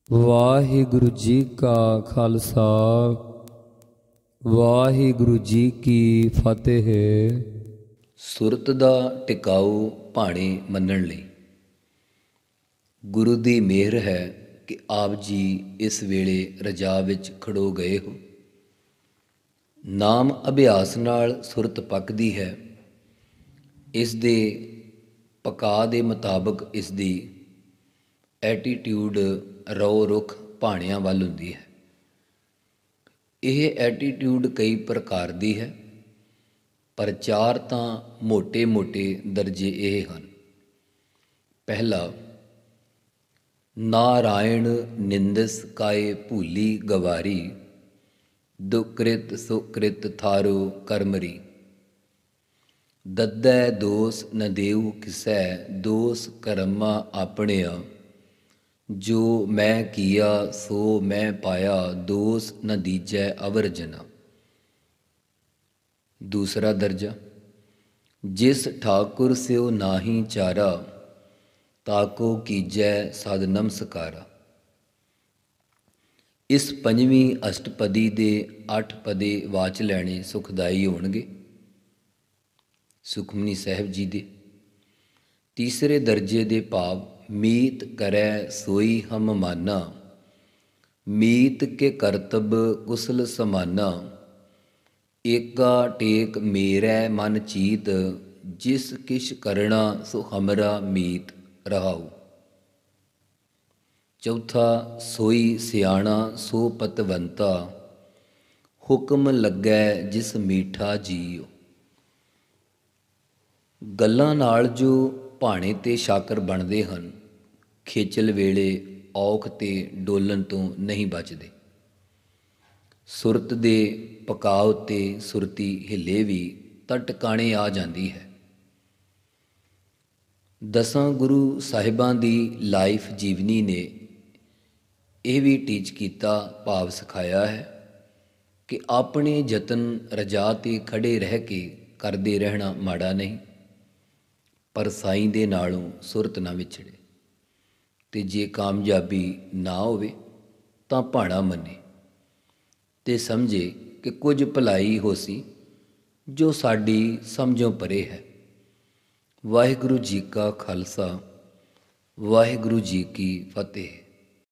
ਵਾਹਿਗੁਰੂ ਜੀ ਕਾ ਖਾਲਸਾ ਵਾਹਿਗੁਰੂ ਜੀ ਕੀ ਫਤਿਹ। ਸੁਰਤ ਦਾ ਟਿਕਾਊ ਭਾਣੇ ਮੰਨਣ ਲਈ ਗੁਰੂ ਦੀ ਮਿਹਰ ਹੈ ਕਿ ਆਪ ਜੀ ਇਸ ਵੇਲੇ ਰਜਾ ਵਿੱਚ ਖੜੋ ਗਏ ਹੋ। ਨਾਮ ਅਭਿਆਸ ਨਾਲ ਸੁਰਤ ਪੱਕਦੀ ਹੈ। ਇਸ ਦੇ ਪਕਾ ਦੇ ਮੁਤਾਬਕ ਇਸ ਦੀ ਐਟੀਟਿਊਡ ਰੋ ਰੁਖ ਭਾਣਿਆਂ ਵੱਲ ਹੁੰਦੀ ਹੈ। ਇਹ ਐਟੀਟਿਊਡ ਕਈ ਪ੍ਰਕਾਰ ਦੀ ਹੈ, ਪਰ ਚਾਰ ਤਾਂ ਮੋਟੇ-ਮੋਟੇ ਦਰਜੇ ਇਹ ਹਨ। ਪਹਿਲਾ, ਨਾਰਾਇਣ ਨਿੰਦਸ ਕਾਏ ਭੂਲੀ ਗਵਾਰੀ, ਦੁਕ੍ਰਿਤ ਸੁਕ੍ਰਿਤ ਥਾਰੋ ਕਰਮਰੀ। ਦੱਦੈ ਦੋਸ ਨ ਦੇਉ ਕਿਸੈ, ਦੋਸ ਕਰਮਾ ਆਪਣਿਆ, ਜੋ ਮੈਂ ਕੀਆ ਸੋ ਮੈਂ ਪਾਇਆ, ਦੋਸ ਨ ਦੀਜੈ ਅਵਰ ਜਨਾ। ਦੂਸਰਾ ਦਰਜਾ, ਜਿਸ ਠਾਕੁਰ ਸਿਓ ਨਾਹੀ ਚਾਰਾ, ਤਾਕੋ ਕੀਜੈ ਸਦ ਨਮਸਕਾਰਾ। ਇਸ ਪੰਜਵੀਂ ਅਸ਼ਟਪਦੀ ਦੇ 8 ਪਦੇ ਵਾਚ ਲੈਣੇ ਸੁਖਦਾਈ ਹੋਣਗੇ ਸੁਖਮਨੀ ਸਾਹਿਬ ਜੀ ਦੇ। ਤੀਸਰੇ ਦਰਜੇ ਦੇ ਭਾਵ ਮੀਤ ਕਰੈ ਸੋਈ ਹਮ ਮਾਨਾ, ਮੀਤ ਕੇ ਕਰਤਬ ਕੁਸਲ ਸਮਾਨਾ। ਏਕਾ ਟੇਕ ਮੇਰੈ ਮਨ ਚੀਤ, ਜਿਸ ਕਿਛ ਕਰਣਾ ਸੋ ਹਮਰਾ ਮੀਤ ਰਹਾਉ। ਚੌਥਾ, ਸੋਈ ਸਿਆਣਾ ਸੋ ਪਤਵੰਤਾ, ਹੁਕਮ ਲੱਗੈ ਜਿਸ ਮੀਠਾ ਜੀਉ। ਗੱਲਾਂ ਨਾਲ ਜੋ ਭਾਣੇ ਤੇ ਸ਼ਾਕਰ ਬਣਦੇ ਹਨ, ਖੇਚਲ ਵੇਲੇ ਔਖ ਤੇ ਡੋਲਣ ਤੋਂ ਨਹੀਂ ਬਚਦੇ। ਸੁਰਤ ਦੇ ਪਕਾ ਉੱਤੇ ਸੁਰਤੀ ਹਿੱਲੇ ਵੀ ਤਾਂ ਟਿਕਾਣੇ ਆ ਜਾਂਦੀ ਹੈ। ਦਸਾਂ ਗੁਰੂ ਸਾਹਿਬਾਂ ਦੀ ਲਾਈਫ ਜੀਵਨੀ ਨੇ ਇਹ ਵੀ ਟੀਚ ਕੀਤਾ, ਭਾਵ ਸਿਖਾਇਆ ਹੈ ਕਿ ਆਪਣੇ ਯਤਨ ਰਜਾ 'ਤੇ ਖੜ੍ਹੇ ਰਹਿ ਕੇ ਕਰਦੇ ਰਹਿਣਾ ਮਾੜਾ ਨਹੀਂ, ਪਰ ਸਾਈਂ ਦੇ ਨਾਲੋਂ ਸੁਰਤ ਨਾ ਵਿਛੜੇ। ਅਤੇ ਜੇ ਕਾਮਯਾਬੀ ਨਾ ਹੋਵੇ ਤਾਂ ਭਾਣਾ ਮੰਨੇ ਅਤੇ ਸਮਝੇ ਕਿ ਕੁਝ ਭਲਾਈ ਹੋਸੀ ਜੋ ਸਾਡੀ ਸਮਝੋਂ ਪਰੇ ਹੈ। ਵਾਹਿਗੁਰੂ ਜੀ ਕਾ ਖਾਲਸਾ, ਵਾਹਿਗੁਰੂ ਜੀ ਕੀ ਫਤਿਹ।